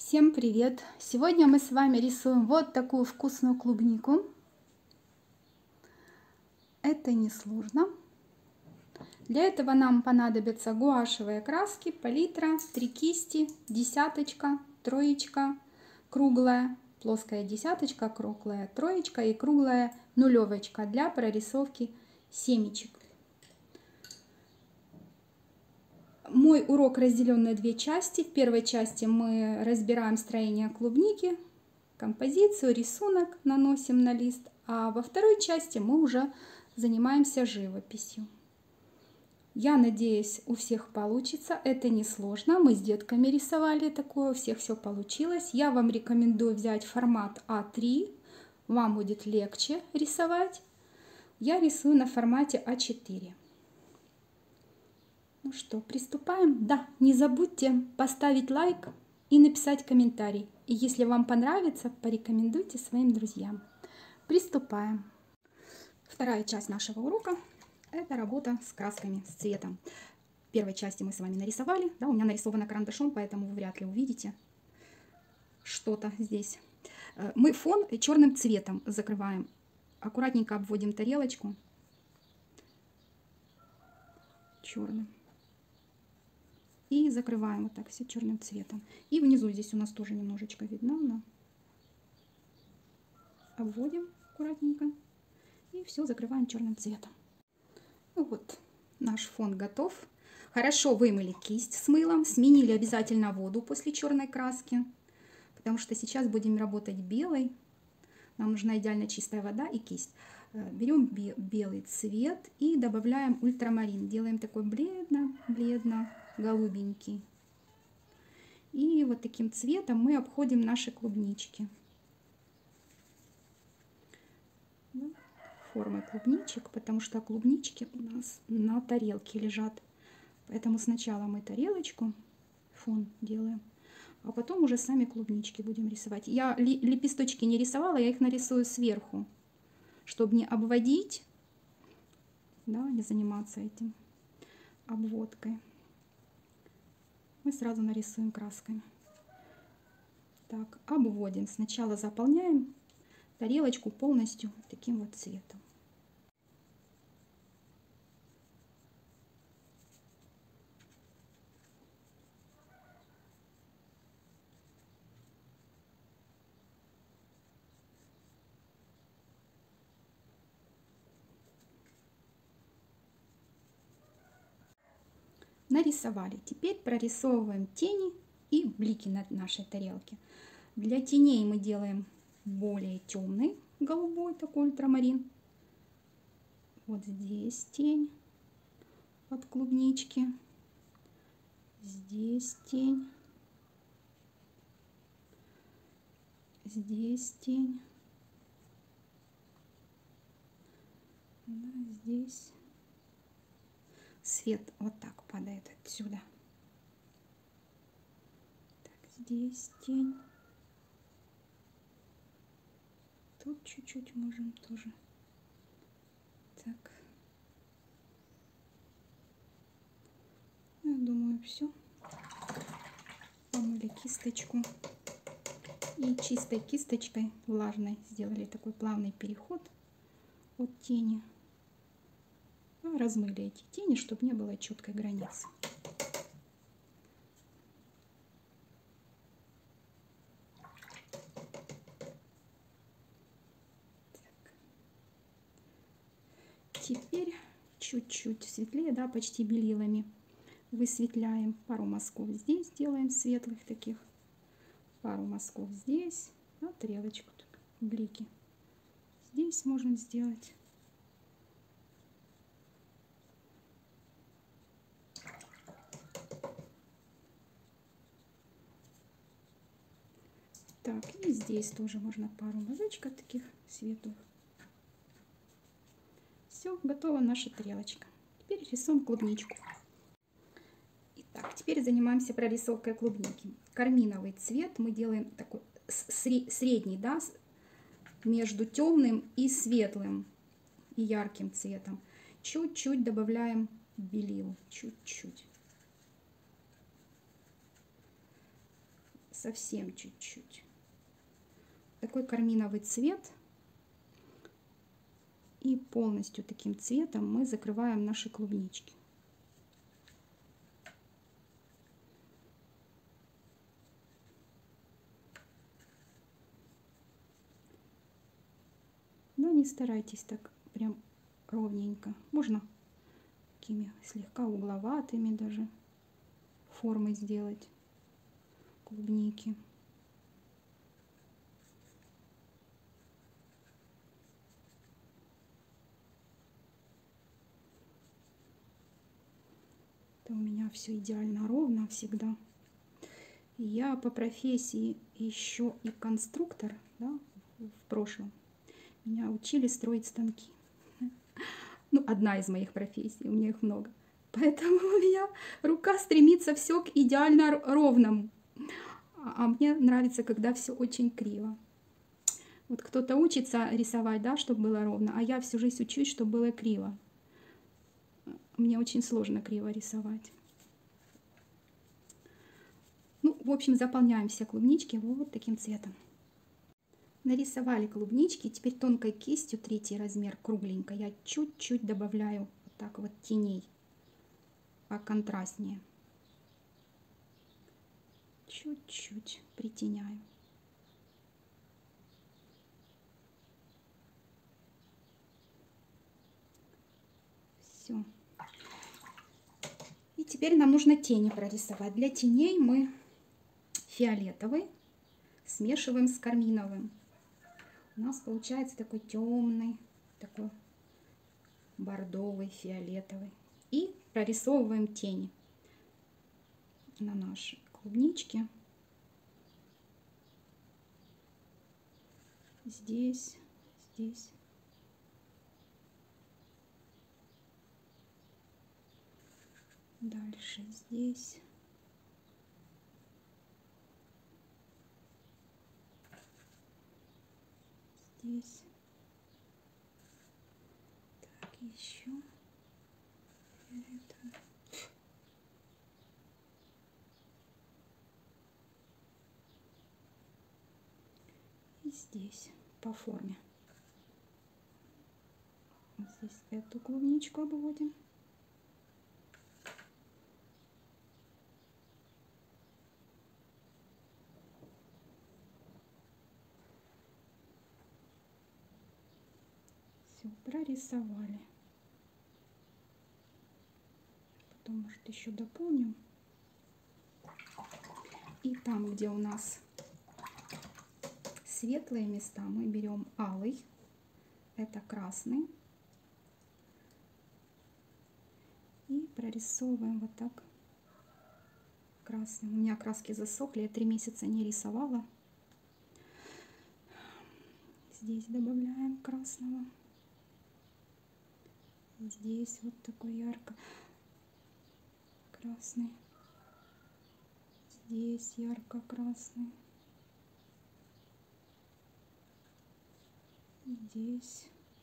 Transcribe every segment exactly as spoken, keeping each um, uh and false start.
Всем привет! Сегодня мы с вами рисуем вот такую вкусную клубнику. Это несложно. Для этого нам понадобятся гуашевые краски, палитра, три кисти, десяточка, троечка, круглая, плоская десяточка, круглая троечка и круглая нулевочка для прорисовки семечек. Мой урок разделен на две части. В первой части мы разбираем строение клубники, композицию, рисунок наносим на лист, а во второй части мы уже занимаемся живописью. Я надеюсь, у всех получится. Это несложно. Мы с детками рисовали такое, у всех все получилось. Я вам рекомендую взять формат а три. Вам будет легче рисовать. Я рисую на формате а четыре. Ну что, приступаем? Да, не забудьте поставить лайк и написать комментарий. И если вам понравится, порекомендуйте своим друзьям. Приступаем. Вторая часть нашего урока – это работа с красками, с цветом. В первой части мы с вами нарисовали. Да, у меня нарисовано карандашом, поэтому вы вряд ли увидите что-то здесь. Мы фон черным цветом закрываем. Аккуратненько обводим тарелочку черным. И закрываем вот так все черным цветом. И внизу здесь у нас тоже немножечко видно. Но обводим аккуратненько. И все закрываем черным цветом. Ну вот, наш фон готов. Хорошо вымыли кисть с мылом. Сменили обязательно воду после черной краски. Потому что сейчас будем работать белой. Нам нужна идеально чистая вода и кисть. Берем белый цвет и добавляем ультрамарин. Делаем такой бледно-бледно голубенький. И вот таким цветом мы обходим наши клубнички. Формой клубничек, потому что клубнички у нас на тарелке лежат. Поэтому сначала мы тарелочку, фон делаем, а потом уже сами клубнички будем рисовать. Я лепесточки не рисовала, я их нарисую сверху, чтобы не обводить, да, не заниматься этим обводкой. Мы сразу нарисуем красками. Так, обводим. Сначала заполняем тарелочку полностью таким вот цветом. Нарисовали. Теперь прорисовываем тени и блики на нашей тарелке. Для теней мы делаем более темный голубой, такой ультрамарин. Вот здесь тень от клубнички. Здесь тень. Здесь тень. Да, здесь. Свет вот так падает отсюда. Так, здесь тень. Тут чуть-чуть можем тоже. Так. Я думаю, все. Помыли кисточку. И чистой кисточкой, влажной, сделали такой плавный переход от тени. Размыли эти тени, чтобы не было четкой границы. Так. Теперь чуть-чуть светлее, да, почти белилами высветляем. Пару мазков здесь делаем светлых таких, пару мазков здесь, да, тарелочку, так, блики здесь можем сделать. Так, и здесь тоже можно пару мазочков таких светлых. Все, готова наша тарелочка. Теперь рисуем клубничку. Итак, теперь занимаемся прорисовкой клубники. Карминовый цвет мы делаем такой средний, да, между темным и светлым и ярким цветом. Чуть-чуть добавляем белил, чуть-чуть. совсем чуть-чуть. Такой карминовый цвет. И полностью таким цветом мы закрываем наши клубнички. Но не старайтесь так прям ровненько. Можно такими слегка угловатыми даже формы сделать клубники. Это у меня все идеально ровно всегда. Я по профессии еще и конструктор, да, в прошлом. Меня учили строить станки. Ну, одна из моих профессий, у меня их много. Поэтому у меня рука стремится все к идеально ровному. А мне нравится, когда все очень криво. Вот кто-то учится рисовать, да, чтобы было ровно, а я всю жизнь учусь, чтобы было криво. Мне очень сложно криво рисовать. Ну, в общем, заполняем все клубнички вот таким цветом. Нарисовали клубнички, теперь тонкой кистью, третий размер, кругленько, я чуть-чуть добавляю вот так вот теней, поконтрастнее. Чуть-чуть притеняю. Все. И теперь нам нужно тени прорисовать. Для теней мы фиолетовый смешиваем с карминовым. У нас получается такой темный, такой бордовый, фиолетовый. И прорисовываем тени на наши клубнички. Здесь, здесь. Дальше здесь. Здесь. Так, еще. Это. И здесь по форме. Вот здесь эту клубничку обводим. Все, прорисовали. Потом, может, еще дополним. И там, где у нас светлые места, мы берем алый, это красный, и прорисовываем вот так красным. У меня краски засохли, я три месяца не рисовала. Здесь добавляем красного. Здесь вот такой ярко красный. Здесь ярко-красный. Здесь.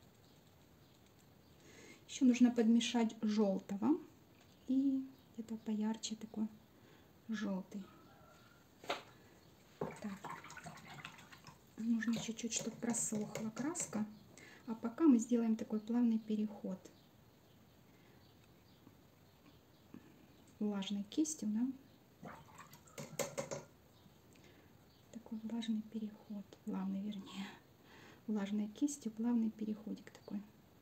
Еще нужно подмешать желтого. И где-то поярче такой желтый. Так. Нужно чуть-чуть, чтобы просохла краска. А пока мы сделаем такой плавный переход. Влажной кистью, да? Такой влажный переход, плавный, вернее, влажной кистью, плавный переходик такой.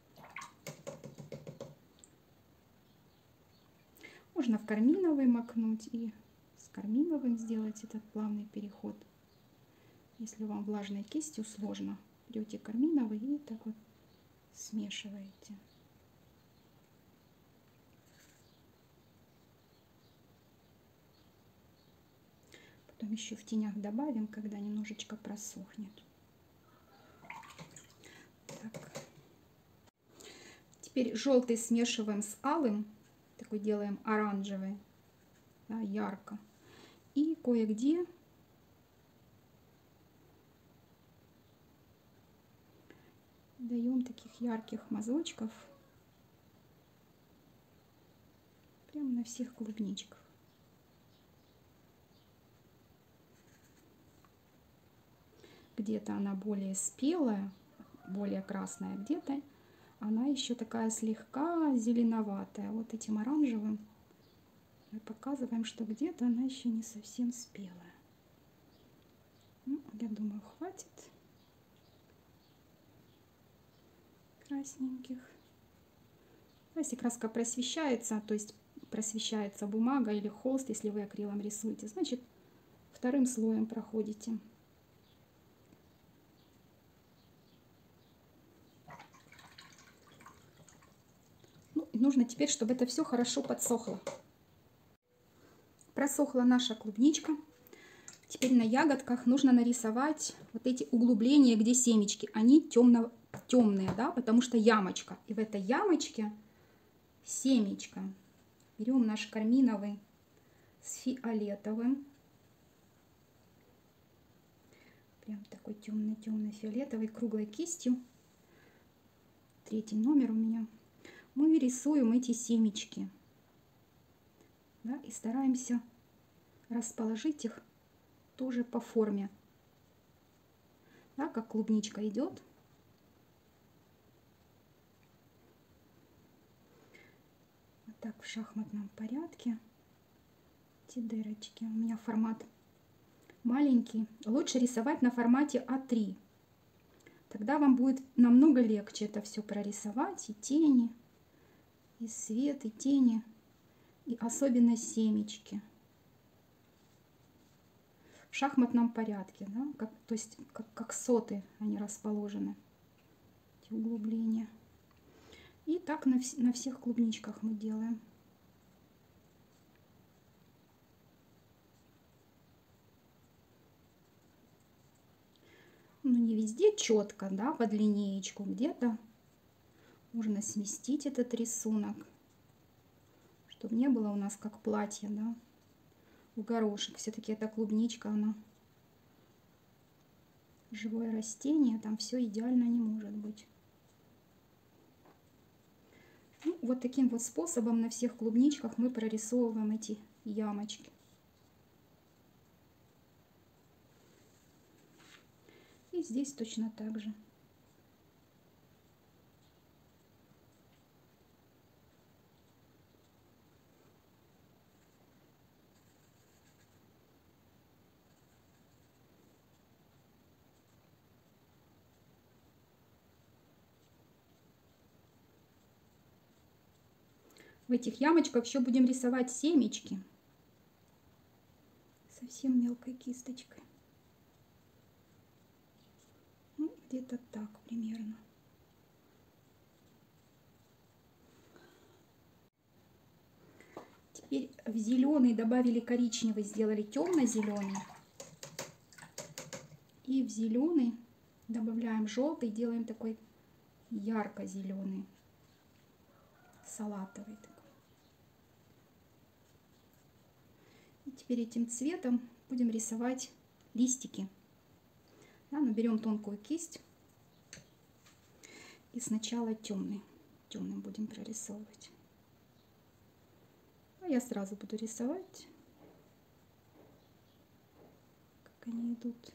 Можно в карминовый макнуть и с карминовым сделать этот плавный переход. Если вам влажной кистью сложно, берете карминовый и так вот смешиваете. Потом еще в тенях добавим, когда немножечко просохнет. Так. Теперь желтый смешиваем с алым, такой делаем оранжевый, да, ярко. И кое-где даем таких ярких мазочков прямо на всех клубничках. где-то она более спелая, более красная, где-то она еще такая слегка зеленоватая. Вот этим оранжевым мы показываем, что где-то она еще не совсем спелая. Ну, я думаю, хватит красненьких. Если краска просвещается, то есть просвещается бумага или холст, если вы акрилом рисуете, значит вторым слоем проходите. Ну, и нужно теперь, чтобы это все хорошо подсохло. Просохла наша клубничка. Теперь на ягодках нужно нарисовать вот эти углубления, где семечки. Они темно, темные, да, потому что ямочка. И в этой ямочке семечко. Берем наш карминовый с фиолетовым. Прям такой темный-темный фиолетовый, круглой кистью. Третий номер у меня. Мы рисуем эти семечки. Да, и стараемся расположить их тоже по форме. Да, как клубничка идет. Вот так в шахматном порядке. Эти дырочки. У меня формат маленький. Лучше рисовать на формате а три. Тогда вам будет намного легче это все прорисовать. И тени, и свет, и тени, и особенно семечки. В шахматном порядке, да? Как, то есть как, как соты они расположены, эти углубления. И так на, вс на всех клубничках мы делаем. Ну, не везде четко, да, под линеечку, где-то можно сместить этот рисунок, чтобы не было у нас как платье, да, в горошек. Все-таки эта клубничка, она живое растение, там все идеально не может быть. Ну, вот таким вот способом на всех клубничках мы прорисовываем эти ямочки. И здесь точно так же. В этих ямочках еще будем рисовать семечки. Совсем мелкой кисточкой. Ну, где-то так примерно. Теперь в зеленый добавили коричневый, сделали темно-зеленый. И в зеленый добавляем желтый, делаем такой ярко-зеленый, салатовый такой. И теперь этим цветом будем рисовать листики. Да, но берем тонкую кисть и сначала темный, темным будем прорисовывать. А я сразу буду рисовать, как они идут.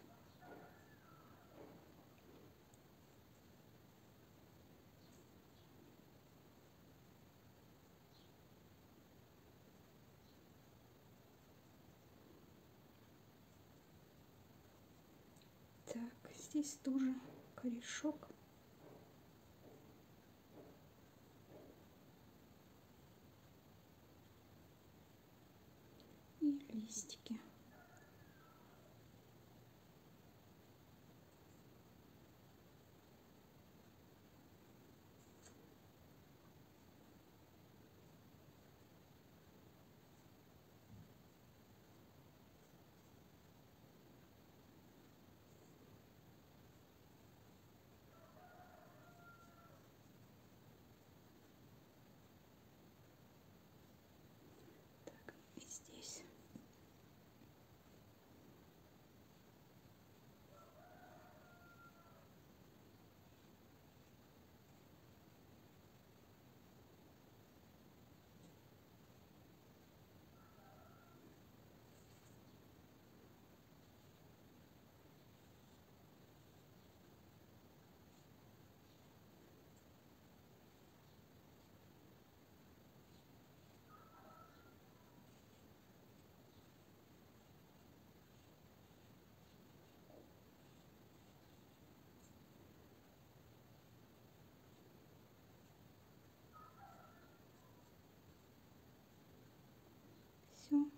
Так, здесь тоже корешок. И листики.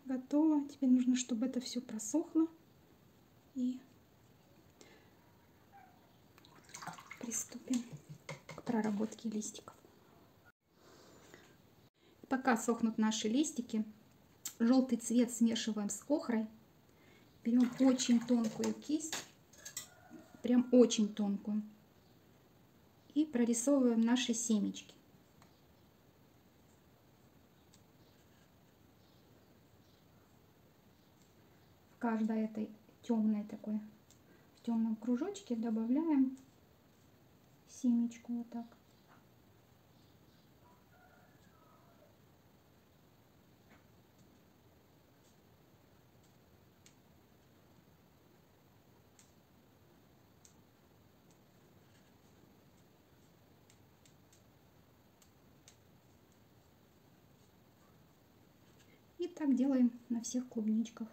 готово. Теперь нужно, чтобы это все просохло. И приступим к проработке листиков. Пока сохнут наши листики, желтый цвет смешиваем с охрой. Берем очень тонкую кисть, прям очень тонкую, и прорисовываем наши семечки. В каждой этой темной такой, в темном кружочке добавляем семечку вот так. И так делаем на всех клубничках.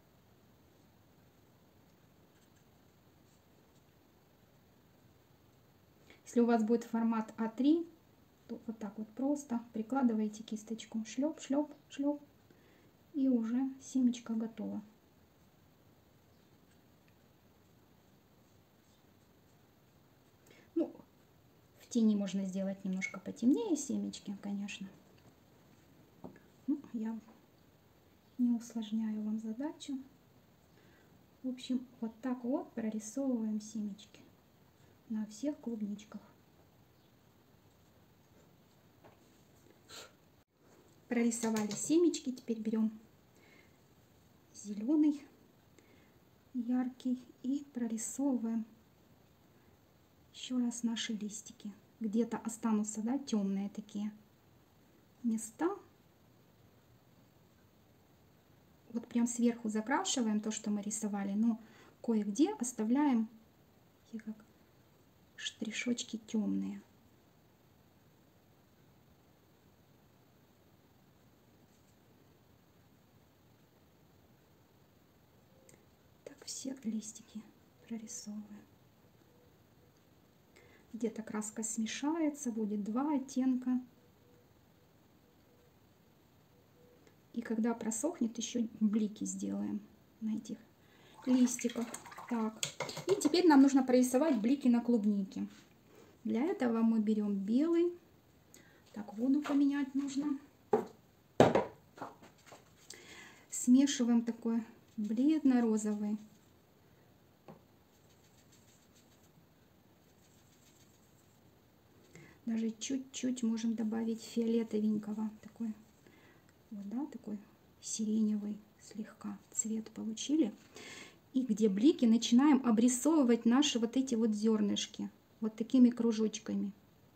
Если у вас будет формат а три, то вот так вот просто прикладываете кисточку, шлеп, шлеп, шлеп, и уже семечко готово. Ну, в тени можно сделать немножко потемнее семечки, конечно. Ну, я не усложняю вам задачу. В общем, вот так вот прорисовываем семечки на всех клубничках. Прорисовали семечки, теперь берем зеленый яркий и прорисовываем еще раз наши листики. Где-то останутся, да, темные такие места. Вот прям сверху закрашиваем то, что мы рисовали, но кое-где оставляем такие как штришочки темные. Так все листики прорисовываем. Где-то краска смешается, будет два оттенка. И когда просохнет, еще блики сделаем на этих листиках. Так. И теперь нам нужно прорисовать блики на клубнике. Для этого мы берем белый. Так, воду поменять нужно. Смешиваем такой бледно-розовый. Даже чуть-чуть можем добавить фиолетовенького. Такой, вот, да, такой сиреневый слегка цвет получили. И где блики, начинаем обрисовывать наши вот эти вот зернышки. Вот такими кружочками.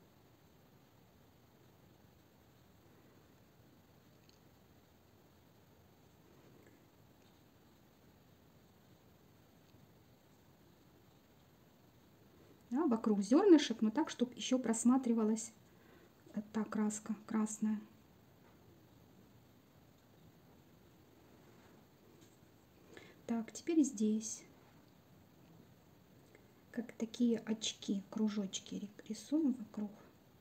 Да, вокруг зернышек, но так, чтобы еще просматривалась та краска красная. Так, теперь здесь, как такие очки, кружочки рисуем вокруг.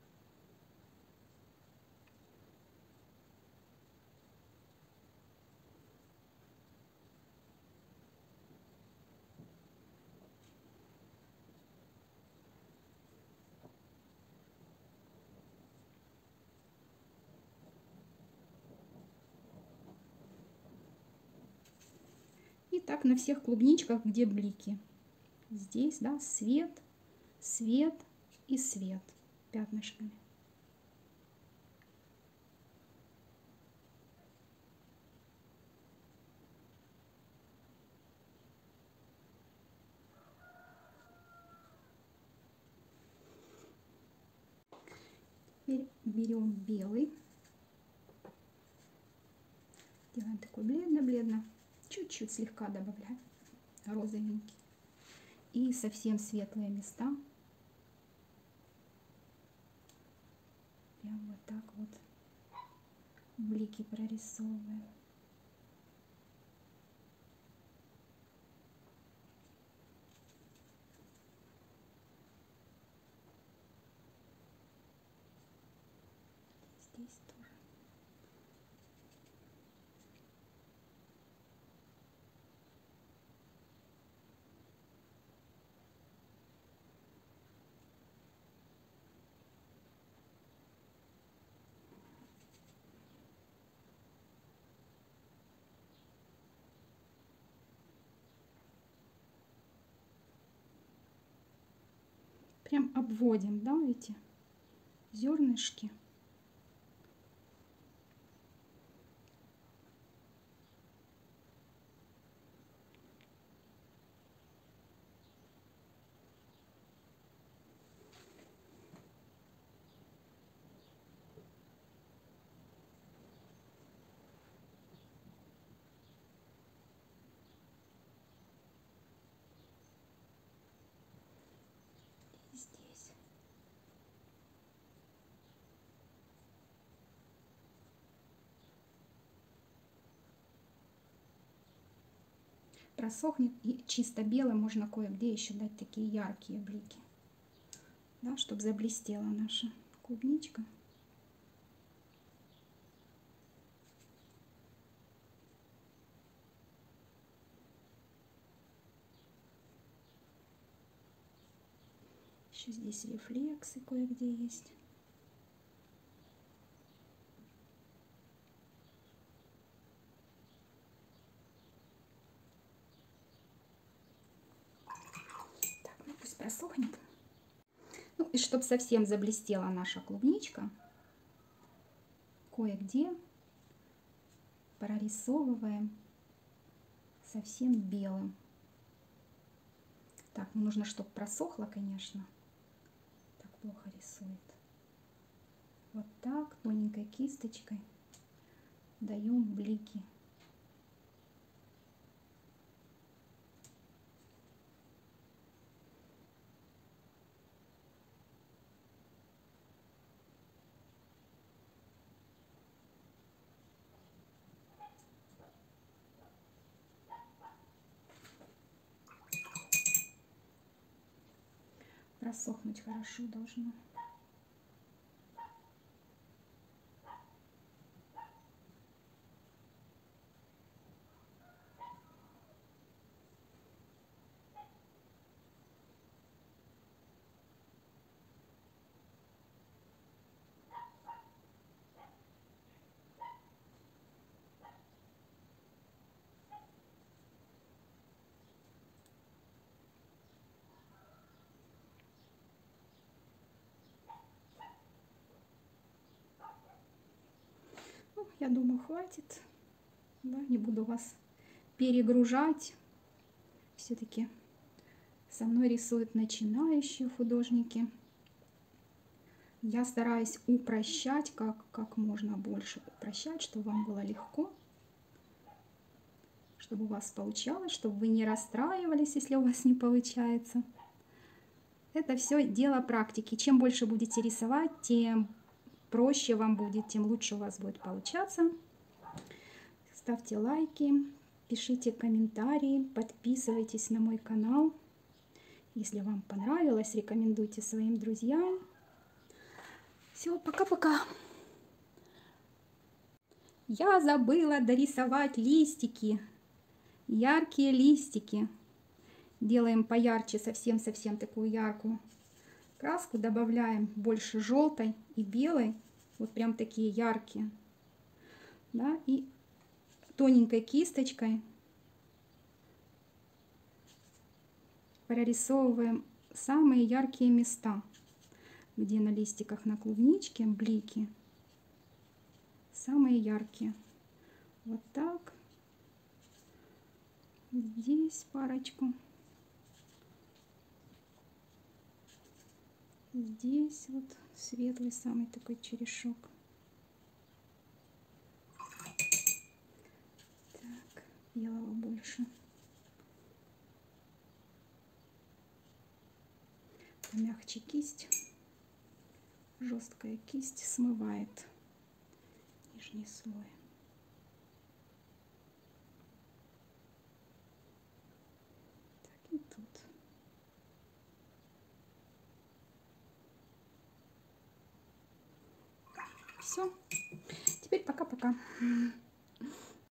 И так на всех клубничках, где блики. Здесь, да, свет, свет и свет пятнышками. Теперь берем белый. Делаем такой бледно-бледно. Чуть-чуть слегка добавляем розовенький. И совсем светлые места. Прям вот так вот блики прорисовываем. Здесь тоже. Прям обводим, да, эти зернышки. Здесь. Просохнет, и чисто белым можно кое-где еще дать такие яркие блики, да, чтобы заблестела наша клубничка. Еще здесь рефлексы кое-где есть. Так, ну пусть просохнет. Ну и чтобы совсем заблестела наша клубничка, кое-где прорисовываем совсем белым. Так, ну нужно, чтобы просохло, конечно. Так плохо рисует. Вот так тоненькой кисточкой даем блики. Просохнуть хорошо должно. Ну, я думаю, хватит. Да, не буду вас перегружать. Все-таки со мной рисуют начинающие художники. Я стараюсь упрощать, как, как можно больше упрощать, чтобы вам было легко, чтобы у вас получалось, чтобы вы не расстраивались, если у вас не получается. Это все дело практики. Чем больше будете рисовать, тем проще вам будет, тем лучше у вас будет получаться. Ставьте лайки, пишите комментарии, подписывайтесь на мой канал. Если вам понравилось, рекомендуйте своим друзьям. Все, пока-пока. Я забыла дорисовать листики, яркие листики. Делаем поярче, совсем-совсем такую яркую краску. Добавляем больше желтой и белой. Вот прям такие яркие. Да, и тоненькой кисточкой прорисовываем самые яркие места, где на листиках на клубничке блики. Самые яркие. Вот так. Здесь парочку. Здесь вот светлый самый такой черешок. Так, белого больше. Помягче кисть. Жесткая кисть смывает нижний слой. Так, и тут. Все. Теперь пока-пока.